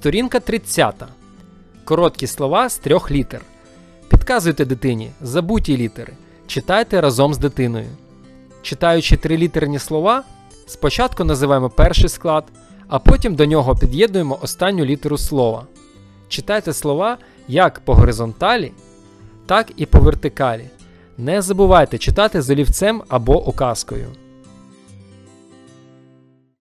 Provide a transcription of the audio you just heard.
Сторінка 30. Короткі слова з 3 літер. Підказуйте дитині забуті літери. Читайте разом з дитиною. Читаючи 3-літерні слова, спочатку називаємо перший склад, а потім до нього під'єднуємо останню літеру слова. Читайте слова як по горизонталі, так і по вертикалі. Не забувайте читати з олівцем або указкою.